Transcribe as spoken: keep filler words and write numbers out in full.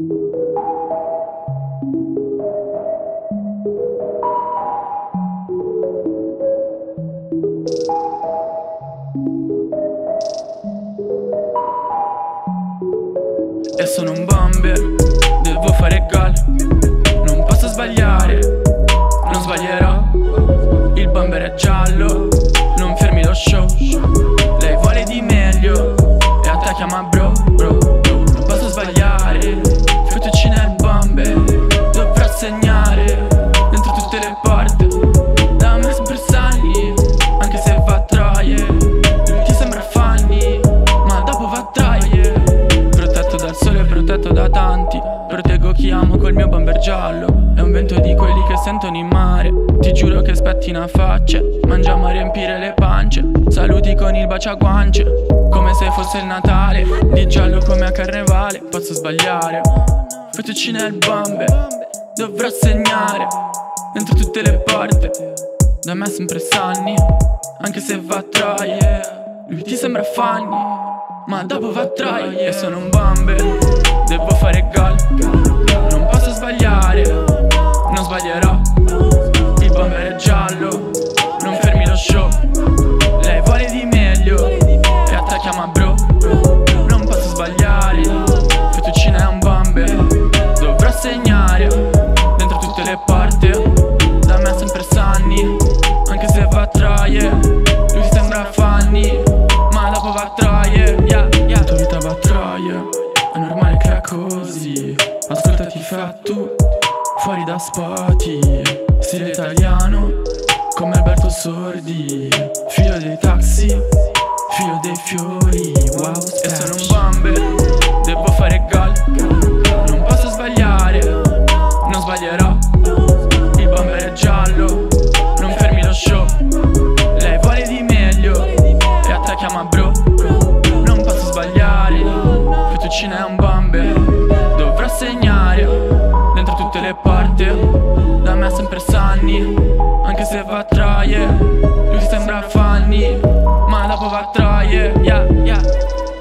E sono un bomber, devo fare gol, non posso sbagliare, non sbaglierò. Il bomber è giallo, non fermi lo show. Lei vuole di meglio e a te chiama bro, bro, bro. Non posso sbagliare, Fettuccine è il bomber, dovrà segnare dentro tutte le porte. Da me sempre sani, anche se va a troie. Lui ti sembra funny, ma dopo va a troie. Protetto dal sole, protetto da tanti, proteggo chi amo col mio bomber giallo. È un vento di quelli che sentono in mare. Ti giuro che spettina facce, mangiamo a riempire le pance. Saluti con il baciaguance, come se fosse il Natale. Di giallo come a carnevale, posso sbagliare. Fettuccine è il bomber, dovrà segnare dentro tutte le porte. Da me sempre sanni, anche se va a troie. Lui ti sembra funny, ma dopo va a troie. E sono un bomber, devo fare gol, non posso sbagliare, non sbaglierò. Il bomber è giallo, non fermi lo show. Lei vuole di meglio e a te chiama bro. Non posso sbagliare, Fettuccine è un bomber, dovrà segnare dentro tutte le porte. Da me sempre sanni, anche se va a troie. Lui ti sembra funny, ma dopo va a troie. Yeah, yeah. La tua vita va a troie, è normale che è così. Ascoltati Fettu, fuori da spoti. Stile italiano, come Alberto Sordi. Figlio dei taxi, figlio dei fiori. Wow, e sono un bomber, devo fare gol, non posso sbagliare, non sbaglierò. Il bomber è giallo, non fermi lo show. Lei vuole di meglio e a te chiama bro. Non posso sbagliare, Fettuccine è un bomber, dovrà segnare dentro tutte le porte. Da me sempre sanni, anche se va a troie. Lui sembra funny, ma dopo va a troie. Yeah, yeah.